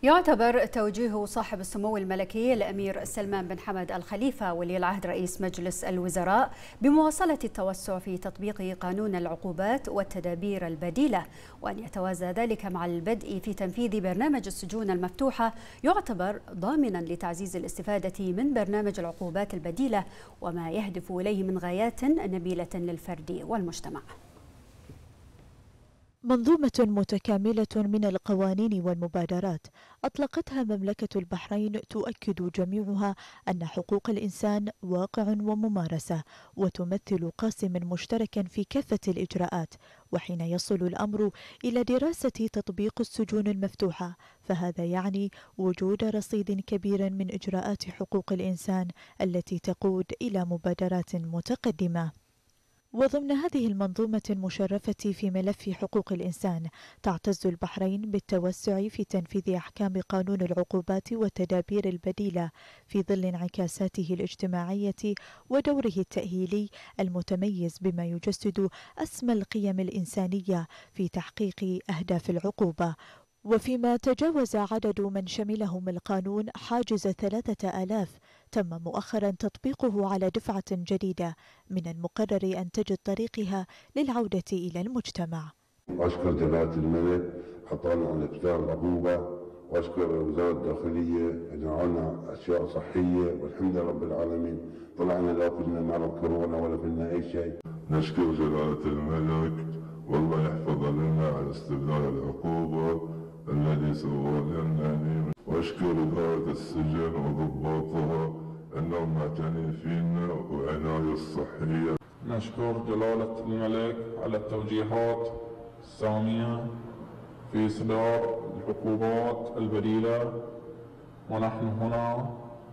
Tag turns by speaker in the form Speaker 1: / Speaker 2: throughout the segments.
Speaker 1: يعتبر توجيه صاحب السمو الملكي الأمير سلمان بن حمد الخليفة ولي العهد رئيس مجلس الوزراء بمواصلة التوسع في تطبيق قانون العقوبات والتدابير البديلة، وأن يتوازى ذلك مع البدء في تنفيذ برنامج السجون المفتوحة، يعتبر ضامنا لتعزيز الاستفادة من برنامج العقوبات البديلة وما يهدف إليه من غايات نبيلة للفرد والمجتمع.
Speaker 2: منظومة متكاملة من القوانين والمبادرات أطلقتها مملكة البحرين تؤكد جميعها أن حقوق الإنسان واقع وممارسة، وتمثل قاسما مشتركا في كافة الإجراءات. وحين يصل الأمر إلى دراسة تطبيق السجون المفتوحة، فهذا يعني وجود رصيد كبير من إجراءات حقوق الإنسان التي تقود إلى مبادرات متقدمة. وضمن هذه المنظومة المشرفة في ملف حقوق الإنسان، تعتز البحرين بالتوسع في تنفيذ أحكام قانون العقوبات والتدابير البديلة في ظل انعكاساته الاجتماعية ودوره التأهيلي المتميز بما يجسد أسمى القيم الإنسانية في تحقيق أهداف العقوبة. وفيما تجاوز عدد من شملهم القانون حاجز 3000، تم مؤخرا تطبيقه على دفعة جديدة من المقرر أن تجد طريقها للعودة إلى المجتمع.
Speaker 3: أشكر جلالة الملك حطانا على كتاب العقوبة، وأشكر وزارة الداخلية أن عنا أشياء صحية، والحمد لله رب العالمين طلعنا لا كنا مرض كورونا ولا كنا أي شيء.
Speaker 4: نشكر جلالة الملك والله يحفظ لنا على استبدال العقوبة الذي سوى لنا، واشكر إدارة السجن وضباطها أنهم معتنين فينا وعناية الصحية.
Speaker 5: نشكر جلالة الملك على التوجيهات السامية في إصدار العقوبات البديلة، ونحن هنا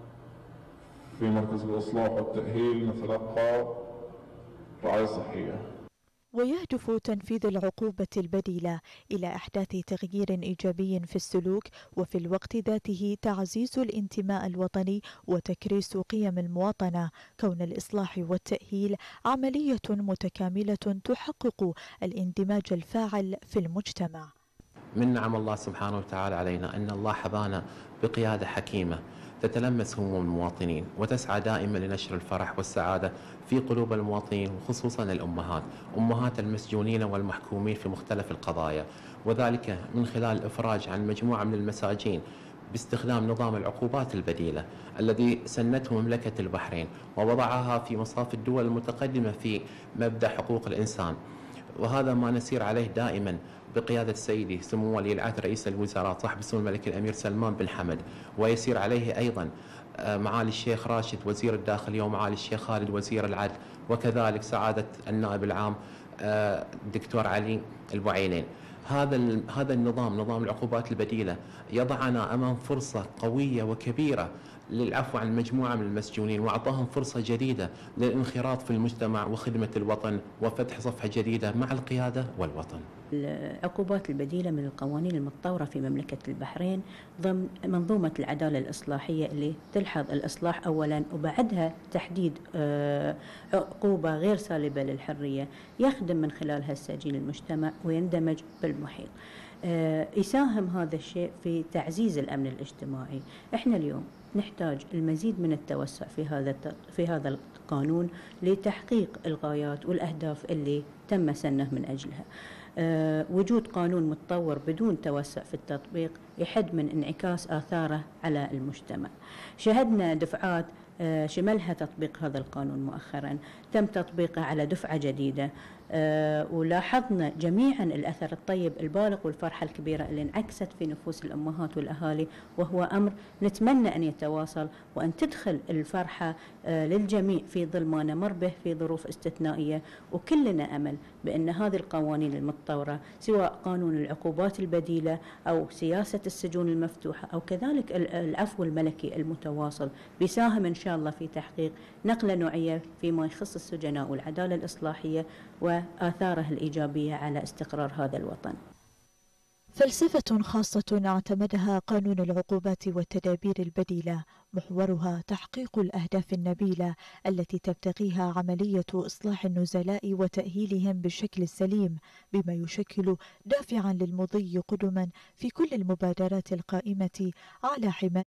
Speaker 5: في مركز الإصلاح والتأهيل نتلقى رعاية صحية.
Speaker 2: ويهدف تنفيذ العقوبة البديلة إلى إحداث تغيير إيجابي في السلوك، وفي الوقت ذاته تعزيز الانتماء الوطني وتكريس قيم المواطنة، كون الإصلاح والتأهيل عملية متكاملة تحقق الاندماج الفاعل في المجتمع.
Speaker 6: من نعم الله سبحانه وتعالى علينا أن الله حظانا بقيادة حكيمة تتلمس هموم المواطنين وتسعى دائما لنشر الفرح والسعادة في قلوب المواطنين، وخصوصا الأمهات، أمهات المسجونين والمحكومين في مختلف القضايا، وذلك من خلال الإفراج عن مجموعة من المساجين باستخدام نظام العقوبات البديلة الذي سنته مملكة البحرين ووضعها في مصاف الدول المتقدمة في مبدأ حقوق الإنسان. وهذا ما نسير عليه دائما بقيادة سيدي سمو ولي العهد رئيس الوزراء صاحب السمو الملكي الأمير سلمان بن حمد، ويسير عليه أيضا معالي الشيخ راشد وزير الداخلية ومعالي الشيخ خالد وزير العدل، وكذلك سعادة النائب العام الدكتور علي البعينين. هذا النظام، نظام العقوبات البديلة، يضعنا أمام فرصة قوية وكبيرة للعفو عن مجموعة من المسجونين، وأعطاهم فرصة جديدة للانخراط في المجتمع وخدمة الوطن وفتح صفحة جديدة مع القيادة والوطن.
Speaker 7: العقوبات البديلة من القوانين المتطورة في مملكة البحرين ضمن منظومة العدالة الإصلاحية اللي تلحظ الإصلاح أولا، وبعدها تحديد عقوبة غير سالبة للحرية يخدم من خلالها السجين المجتمع ويندمج بالمحيط. يساهم هذا الشيء في تعزيز الأمن الاجتماعي. احنا اليوم نحتاج المزيد من التوسع في هذا القانون لتحقيق الغايات والأهداف اللي تم سنه من أجلها. وجود قانون متطور بدون توسع في التطبيق يحد من انعكاس آثاره على المجتمع. شهدنا دفعات شملها تطبيق هذا القانون مؤخرا، تم تطبيقه على دفعة جديدة، ولاحظنا جميعا الأثر الطيب البالغ والفرحة الكبيرة اللي انعكست في نفوس الأمهات والأهالي، وهو أمر نتمنى أن يتواصل وأن تدخل الفرحة للجميع في ظل ما نمر به في ظروف استثنائية. وكلنا أمل بأن هذه القوانين المتطورة، سواء قانون العقوبات البديلة أو سياسة السجون المفتوحة أو كذلك العفو الملكي المتواصل، بيساهم إن شاء الله في تحقيق نقلة نوعية فيما يخص السجناء والعدالة الإصلاحية وآثارها الإيجابية على استقرار هذا الوطن.
Speaker 2: فلسفة خاصة اعتمدها قانون العقوبات والتدابير البديلة، محورها تحقيق الأهداف النبيلة التي تبتغيها عملية إصلاح النزلاء وتأهيلهم بالشكل السليم، بما يشكل دافعا للمضي قدما في كل المبادرات القائمة على حماية